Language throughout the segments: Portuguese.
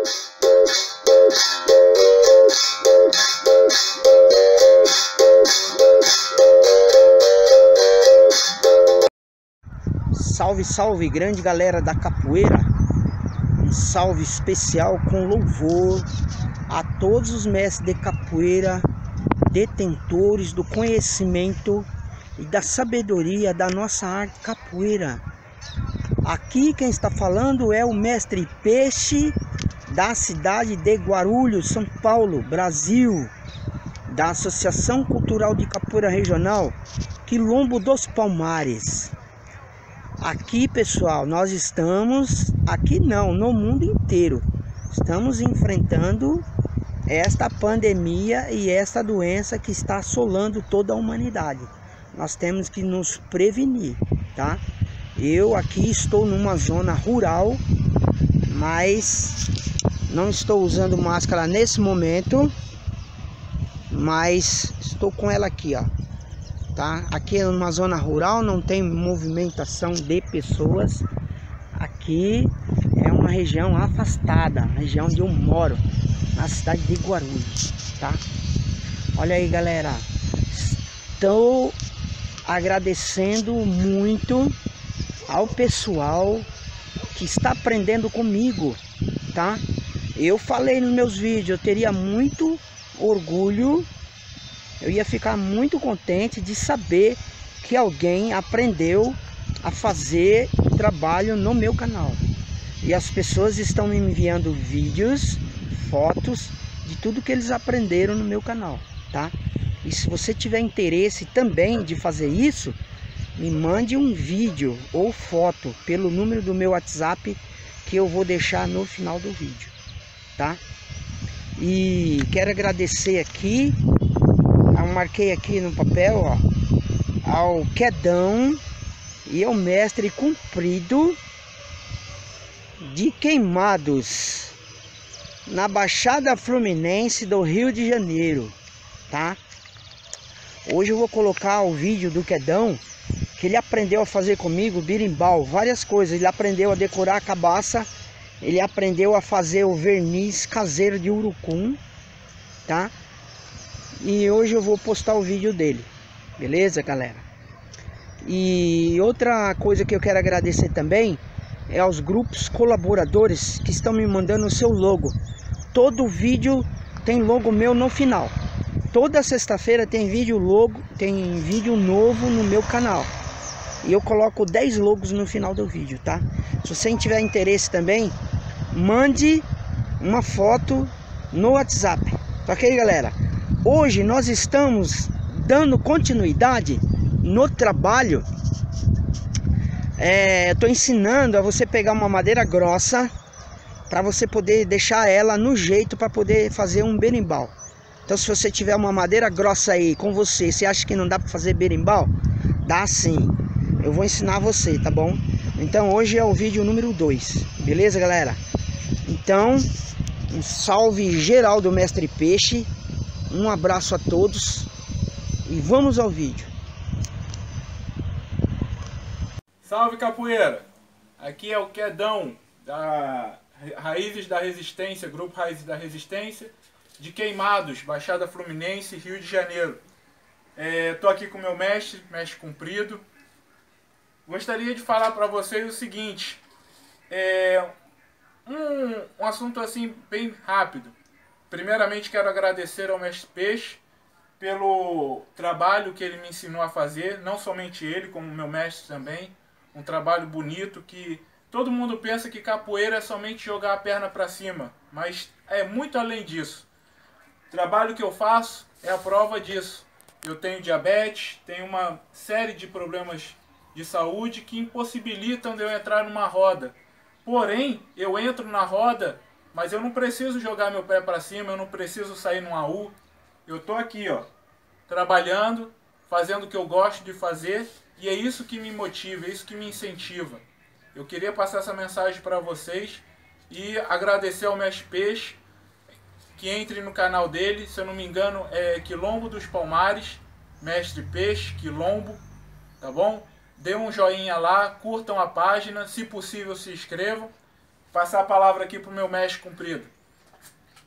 Salve, salve, grande galera da capoeira. Um salve especial com louvor a todos os mestres de capoeira, detentores do conhecimento e da sabedoria da nossa arte capoeira. Aqui quem está falando é o mestre Peixe, da cidade de Guarulhos, São Paulo, Brasil, da Associação Cultural de Capoeira Regional Quilombo dos Palmares. Aqui, pessoal, nós estamos, aqui não, no mundo inteiro, estamos enfrentando esta pandemia e esta doença que está assolando toda a humanidade. Nós temos que nos prevenir, tá? Eu aqui estou numa zona rural, mas não estou usando máscara nesse momento, mas estou com ela aqui, ó. Tá? Aqui é uma zona rural, não tem movimentação de pessoas. Aqui é uma região afastada, região onde eu moro, na cidade de Guarulhos, tá? Olha aí, galera, estou agradecendo muito ao pessoal que está aprendendo comigo, tá? Eu falei nos meus vídeos, eu teria muito orgulho, eu ia ficar muito contente de saber que alguém aprendeu a fazer trabalho no meu canal. E as pessoas estão me enviando vídeos, fotos de tudo que eles aprenderam no meu canal, tá? E se você tiver interesse também de fazer isso, me mande um vídeo ou foto pelo número do meu WhatsApp que eu vou deixar no final do vídeo, tá? E quero agradecer aqui, eu marquei aqui no papel, ó, ao Quedão e ao mestre Cumprido de Queimados, na Baixada Fluminense do Rio de Janeiro, tá? Hoje eu vou colocar o vídeo do Quedão, que ele aprendeu a fazer comigo birimbau, várias coisas. Ele aprendeu a decorar a cabaça, ele aprendeu a fazer o verniz caseiro de urucum, tá? E hoje eu vou postar o vídeo dele, beleza, galera? E outra coisa que eu quero agradecer também é aos grupos colaboradores que estão me mandando o seu logo. Todo vídeo tem logo meu no final. Toda sexta-feira tem vídeo novo no meu canal. E eu coloco 10 logos no final do vídeo, tá? Se você tiver interesse também, mande uma foto no WhatsApp. Tá ok, galera? Hoje nós estamos dando continuidade no trabalho. Eu tô ensinando a você pegar uma madeira grossa para você poder deixar ela no jeito para poder fazer um berimbau. Então, se você tiver uma madeira grossa aí com você, você acha que não dá para fazer berimbau? Dá sim. Eu vou ensinar você, tá bom? Então, hoje é o vídeo número 2. Beleza, galera? Então, um salve geral do Mestre Peixe. Um abraço a todos e vamos ao vídeo. Salve, capoeira! Aqui é o Quedão da Raízes da Resistência, Grupo Raízes da Resistência, de Queimados, Baixada Fluminense, Rio de Janeiro. Tô aqui com o meu mestre Cumprido. Gostaria de falar para vocês o seguinte, um assunto assim bem rápido. Primeiramente quero agradecer ao mestre Peixe pelo trabalho que ele me ensinou a fazer, não somente ele, como meu mestre também. Um trabalho bonito que todo mundo pensa que capoeira é somente jogar a perna para cima, mas é muito além disso. O trabalho que eu faço é a prova disso. Eu tenho diabetes, tenho uma série de problemas de saúde que impossibilitam de eu entrar numa roda. Porém, eu entro na roda, mas eu não preciso jogar meu pé para cima, eu não preciso sair num AU. Eu tô aqui, ó, trabalhando, fazendo o que eu gosto de fazer, e é isso que me motiva, é isso que me incentiva. Eu queria passar essa mensagem para vocês e agradecer ao Mestre Peixe, que entre no canal dele, se eu não me engano é Quilombo dos Palmares, Mestre Peixe, Quilombo, tá bom? Dê um joinha lá, curtam a página, se possível se inscrevam. Passar a palavra aqui pro meu mestre Cumprido.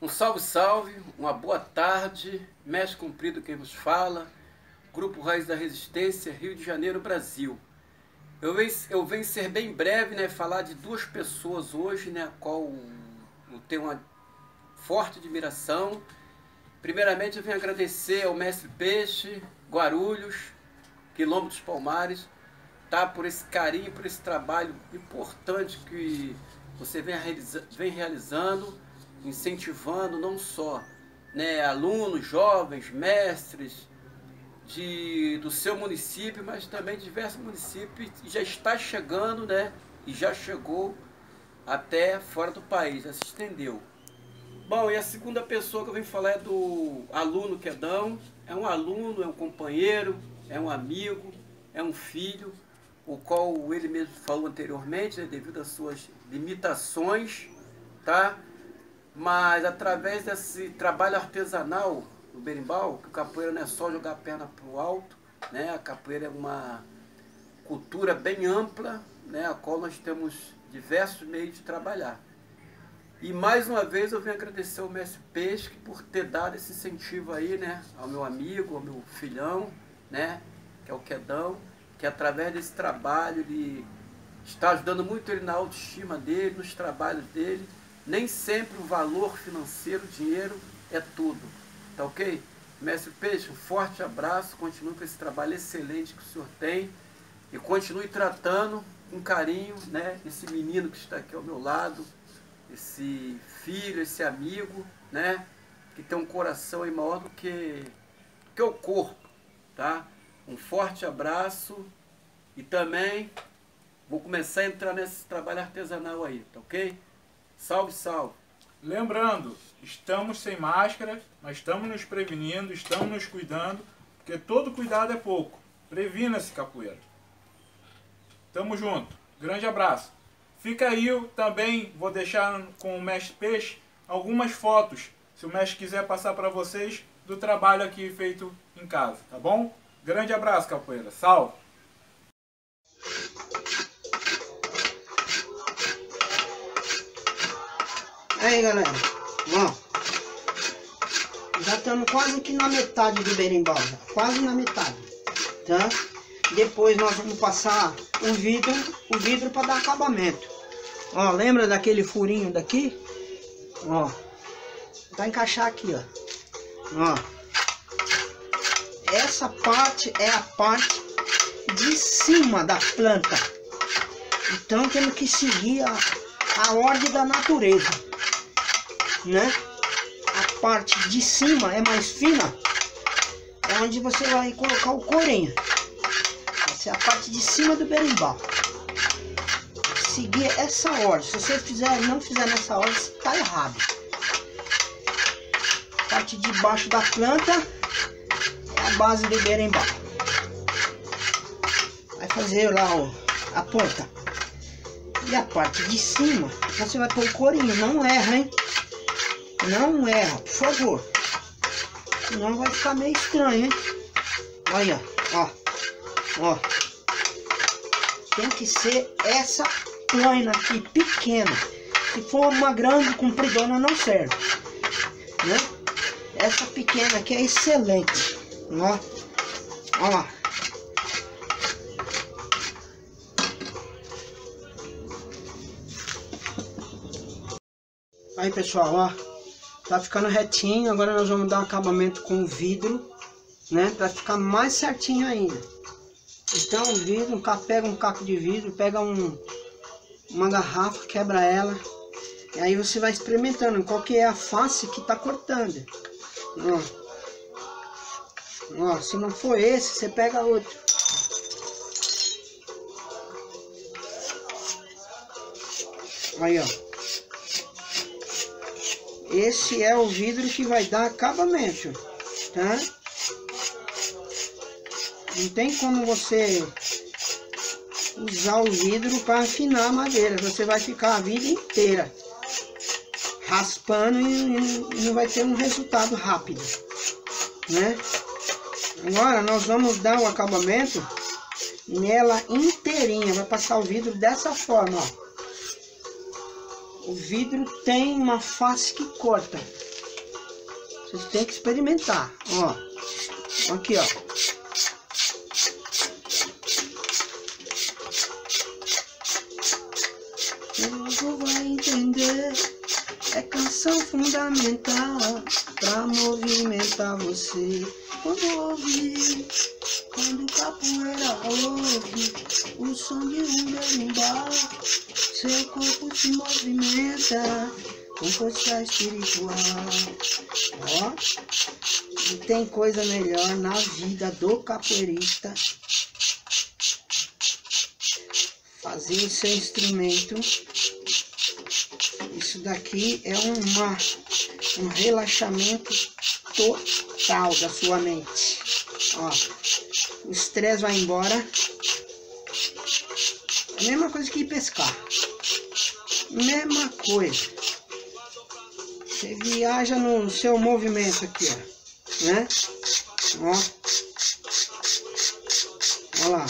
Um salve, salve, uma boa tarde, mestre cumprido quem vos fala, Grupo Raiz da Resistência, Rio de Janeiro, Brasil. Eu venho ser bem breve, né, falar de duas pessoas hoje, né, a qual eu tenho uma forte admiração. Primeiramente eu venho agradecer ao mestre Peixe, Guarulhos, Quilombo dos Palmares, tá, por esse carinho, por esse trabalho importante que você vem realizando, incentivando não só, né, alunos, jovens, mestres do seu município, mas também de diversos municípios, e já está chegando, né, e já chegou até fora do país, já se estendeu. Bom, e a segunda pessoa que eu venho falar é do aluno Quedão. É um aluno, é um companheiro, é um amigo, é um filho, o qual ele mesmo falou anteriormente, né, devido às suas limitações, tá? Mas através desse trabalho artesanal do berimbau, que o capoeira não é só jogar a perna para o alto, né? A capoeira é uma cultura bem ampla, né? A qual nós temos diversos meios de trabalhar. E mais uma vez eu venho agradecer ao mestre Peixe por ter dado esse incentivo aí, né? Ao meu amigo, ao meu filhão, né? Que é o Quedão, que através desse trabalho ele está ajudando muito ele na autoestima dele, nos trabalhos dele. Nem sempre o valor financeiro, o dinheiro, é tudo. Tá ok? Mestre Peixe, um forte abraço. Continue com esse trabalho excelente que o senhor tem. E continue tratando com carinho, né, esse menino que está aqui ao meu lado. Esse filho, esse amigo, né? Que tem um coração aí maior do que o corpo. Tá? Um forte abraço. E também vou começar a entrar nesse trabalho artesanal aí. Tá ok? Salve, salve. Lembrando, estamos sem máscara, mas estamos nos prevenindo, estamos nos cuidando, porque todo cuidado é pouco. Previna-se, capoeira. Tamo junto. Grande abraço. Fica aí, eu também vou deixar com o mestre Peixe algumas fotos, se o mestre quiser passar para vocês, do trabalho aqui feito em casa, tá bom? Grande abraço, capoeira. Salve. Aí galera, ó, já estamos quase que na metade do berimbau, quase na metade, tá? Depois nós vamos passar o vidro para dar acabamento. Ó, lembra daquele furinho daqui? Ó, vai encaixar aqui, ó. Essa parte é a parte de cima da planta. Então temos que seguir a ordem da natureza, né? A parte de cima é mais fina, é onde você vai colocar o corinho. Essa é a parte de cima do berimbau. Seguir essa ordem. Se você não fizer nessa ordem, está errado. A parte de baixo da planta é a base do berimbau. Vai fazer lá a ponta. E a parte de cima você vai pôr o corinho. Não erra, hein? Não erra, por favor. Senão vai ficar meio estranho, hein? Olha, ó. Tem que ser essa plana aqui, pequena. Se for uma grande, compridona, não serve, né? Essa pequena aqui é excelente. Ó lá. Aí pessoal, ó, tá ficando retinho. Agora nós vamos dar um acabamento com o vidro, né, para ficar mais certinho ainda. Então o vidro, pega um caco de vidro, pega uma garrafa, quebra ela, e aí você vai experimentando qual que é a face que tá cortando. Ó, se não for esse, você pega outro. Aí, ó. Esse é o vidro que vai dar acabamento, tá? Não tem como você usar o vidro para afinar a madeira. Você vai ficar a vida inteira raspando e não vai ter um resultado rápido, né? Agora nós vamos dar o acabamento nela inteirinha. Vai passar o vidro dessa forma, ó. O vidro tem uma face que corta. Vocês têm que experimentar, ó. Aqui, ó. Você logo vai entender. É canção fundamental pra movimentar você. Quando ouvir, quando capoeira ouve o som de um berimbau, seu corpo se movimenta com força espiritual. Ó, não tem coisa melhor na vida do capoeirista fazer o seu instrumento. Isso daqui é um relaxamento total da sua mente. Ó, o estresse vai embora. É a mesma coisa que ir pescar. Mesma coisa. Você viaja no seu movimento aqui, ó, né? Ó, ó lá.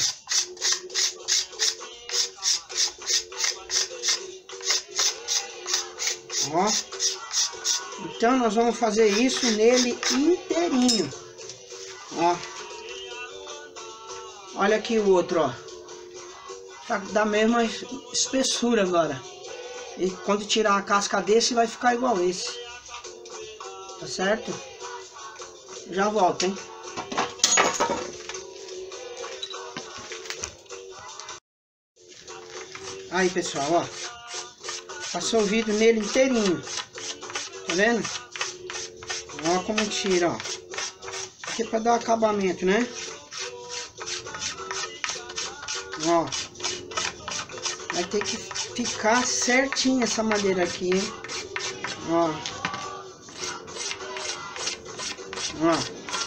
Ó. Então nós vamos fazer isso nele inteirinho. Ó. Olha aqui o outro, ó. Tá da mesma espessura agora. E quando tirar a casca desse vai ficar igual esse. Tá certo? Já volto, hein? Aí, pessoal, ó. Passou o vidro nele inteirinho. Tá vendo? Ó como tira, ó. Aqui é pra dar acabamento, né? Ó. Vai ter que ficar certinho essa madeira aqui, hein? Ó. Ó.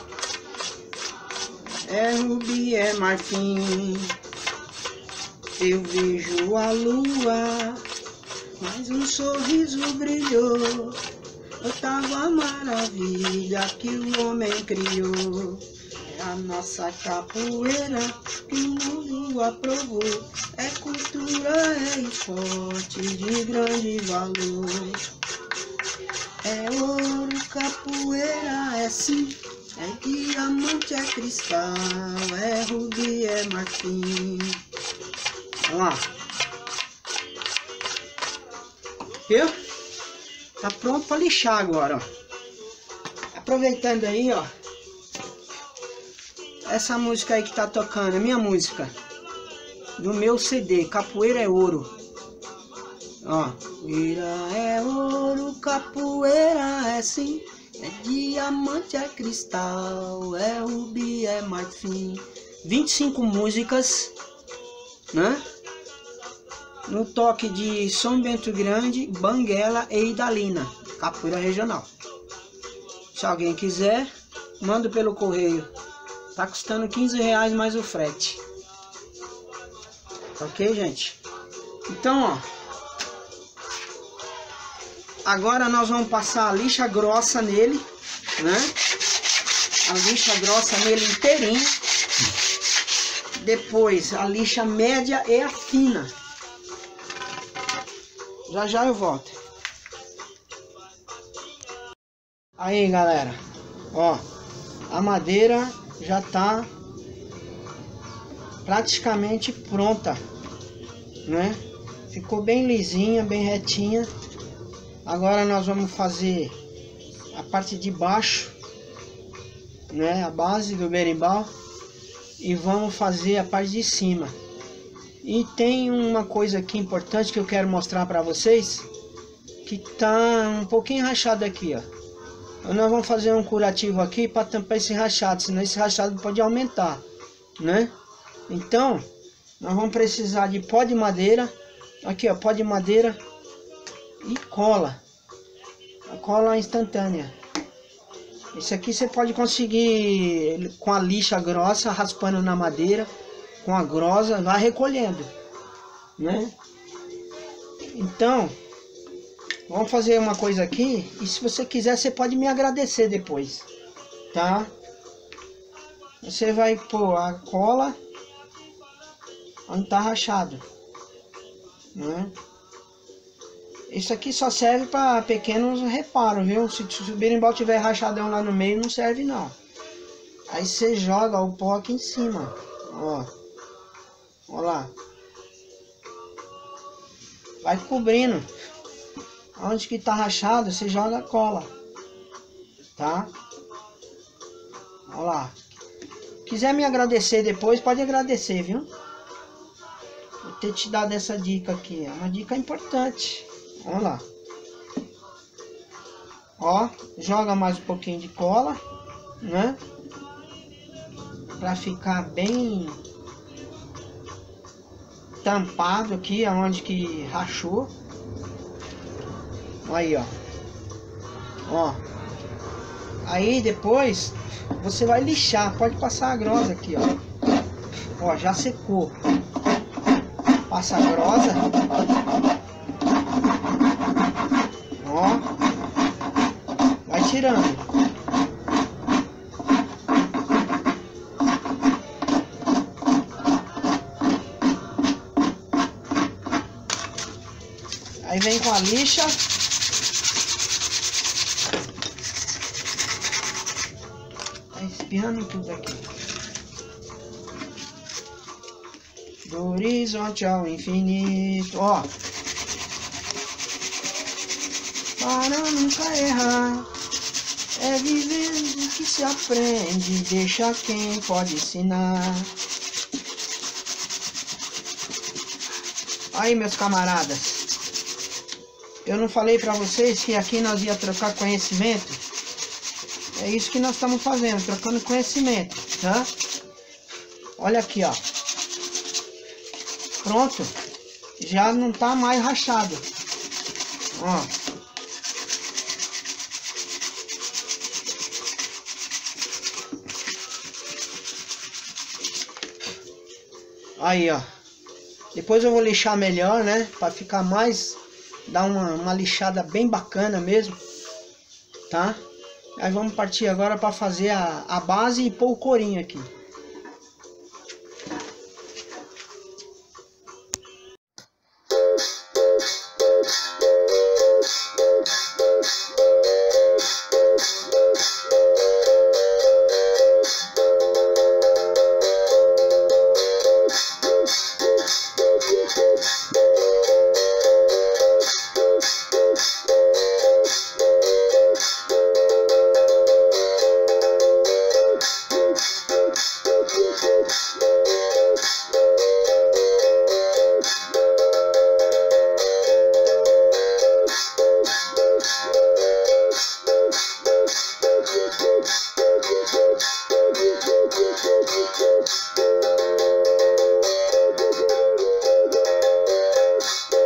É rubi, é marfim. Eu vejo a lua, mas um sorriso brilhou. Oitava maravilha que o homem criou. É a nossa capoeira que o mundo aprovou. É cultura, é esporte de grande valor. É ouro, capoeira, é sim. É diamante, é cristal. É rubi, é marfim. Vamos lá. Viu? Tá pronto para lixar agora, ó. Aproveitando aí, ó. Essa música aí que tá tocando, é minha música. Do meu CD, Capoeira é Ouro. Ó. Capoeira é ouro, capoeira é sim. É diamante, é cristal. É rubi, é marfim. 25 músicas, né? No toque de São Bento Grande, Banguela e Idalina, capoeira regional. Se alguém quiser, manda pelo correio. Tá custando R$15 mais o frete. Ok, gente? Então, ó. Agora nós vamos passar a lixa grossa nele, né? A lixa grossa nele inteirinho. Depois a lixa média e a fina. Já já eu volto. Aí, galera, ó, a madeira já tá praticamente pronta, né? Ficou bem lisinha, bem retinha. Agora nós vamos fazer a parte de baixo, né? A base do berimbau. E vamos fazer a parte de cima. E tem uma coisa aqui importante que eu quero mostrar para vocês, que tá um pouquinho rachado aqui, ó. Nós vamos fazer um curativo aqui para tampar esse rachado, senão esse rachado pode aumentar, né? Então, nós vamos precisar de pó de madeira, aqui ó, pó de madeira e cola. A cola instantânea. Esse aqui você pode conseguir com a lixa grossa, raspando na madeira. Com a grossa, vai recolhendo, né? Então, vamos fazer uma coisa aqui. E se você quiser, você pode me agradecer depois, tá? Você vai pôr a cola onde tá rachado, né? Isso aqui só serve para pequenos reparos, viu? Se o berimbau tiver rachadão lá no meio, não serve não. Aí você joga o pó aqui em cima, ó. Ó lá. Vai cobrindo. Onde que tá rachado, você joga cola, tá? Ó lá. Quiser me agradecer depois, pode agradecer, viu? Vou ter te dado essa dica aqui, é uma dica importante. Vamos lá. Ó, joga mais um pouquinho de cola, né? Pra ficar bem tampado aqui, aonde que rachou. Aí, ó. Ó. Aí depois você vai lixar, pode passar a grosa aqui, ó. Ó, já secou. Passa a grosa. Ó. Vai tirando. Aí vem com a lixa. Tá espirrando tudo aqui. Do horizonte ao infinito. Ó. Para nunca errar. É vivendo que se aprende. Deixa quem pode ensinar. Aí, meus camaradas. Eu não falei pra vocês que aqui nós ia trocar conhecimento? É isso que nós estamos fazendo, trocando conhecimento, tá? Olha aqui, ó. Pronto. Já não tá mais rachado. Ó. Aí, ó. Depois eu vou lixar melhor, né? Pra ficar mais... Dar uma lixada bem bacana mesmo, tá? Aí vamos partir agora para fazer a base e pôr o corinho aqui.